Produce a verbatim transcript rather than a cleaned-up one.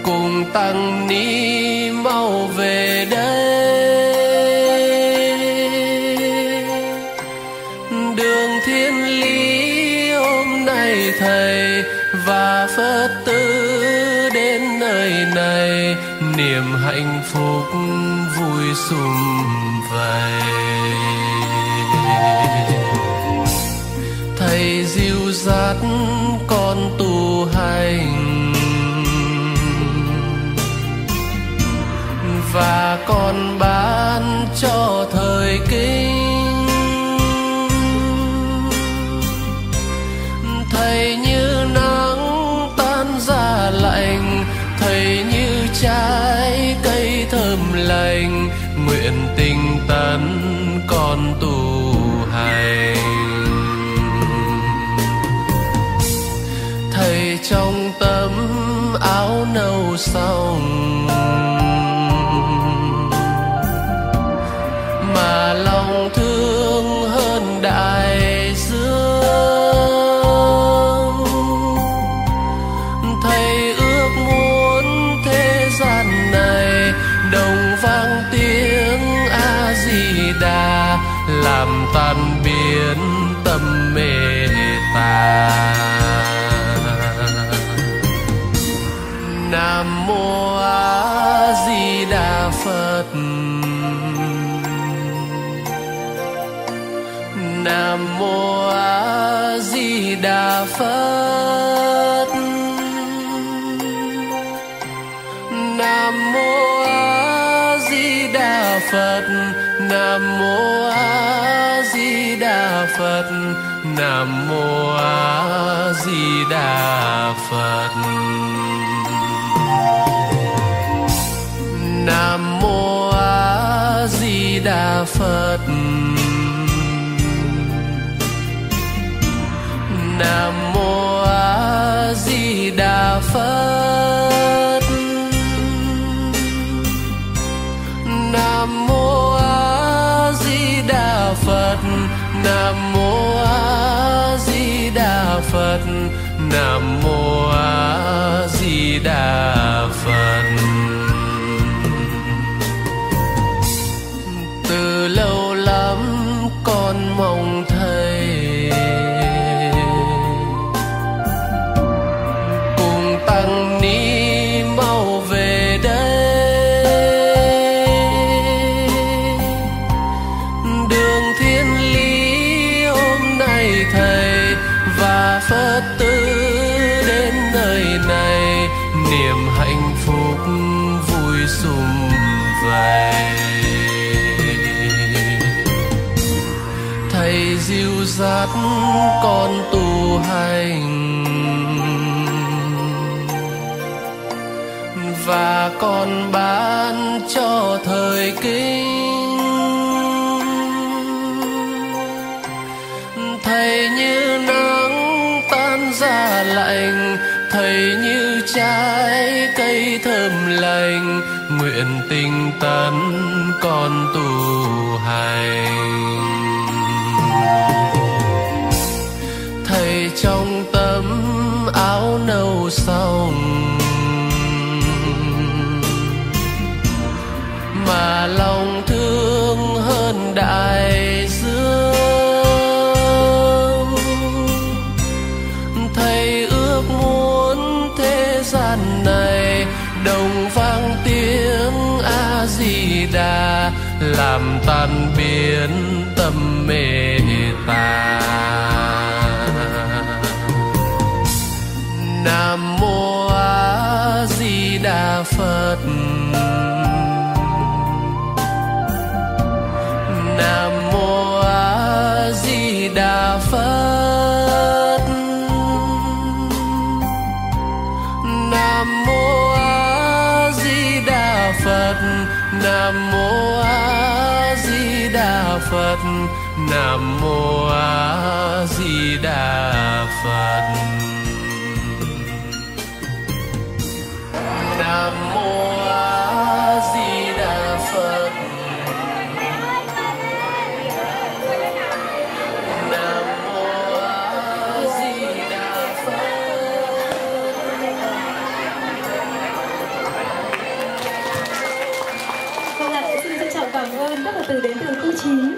cùng tăng ni mau về đây. Đường thiên lý hôm nay thầy và Phật tử đến nơi này, niềm hạnh phúc vui sum vầy. Thầy dìu dắt con tu hành và con ban cho thời kinh. Thầy như nắng tan ra lạnh, thầy như trái cây thơm lành, nguyện tinh tấn con tu hành. Thầy trong tấm áo nâu xong mà lòng thương hơn đại dương. Thầy ước muốn thế gian này đồng vang tiếng A Di Đà, làm tan biến tâm mê tà. Nam mô A Di Đà Phật. Nam mô A Di Đà Phật. Nam mô A Di Đà Phật. Nam mô A Di Đà Phật. Nam mô A Di Đà Phật. Nam mô A Di Đà Phật. Nam mô A Di Đà Phật. Nam mô A Di Đà Phật. Nam mô A Di Đà Phật. Nam mô A Di Đà Phật. Từ lâu lắm con mong thầy cùng tăng ni mau về đây. Đường thiên lý hôm nay thầy và Phật tử đến nơi này, niềm hạnh phúc vui sum vầy. Thầy dìu dắt con tu hành và con ban cho thời kinh. Thầy như nắng tan ra lạnh, thầy như trái cây thơm lành, nguyện tinh tấn con tu hành. Thầy trong tấm áo nâu xong mà lòng thương hơn đại dương. Thầy ước muốn thế gian này đồng vang tiếng A Di Đà, làm tan biến tâm mê tà. Nam mô A Di Đà Phật. Nam mô A Di Đà Phật. Nam mô A Di Đà Phật. Nam mô A Di Đà Phật. Nam mô A Di Đà Phật. Nam mô A Di Đà Phật. Nam mô A Di Đà Phật. từ đến từ cô Chín.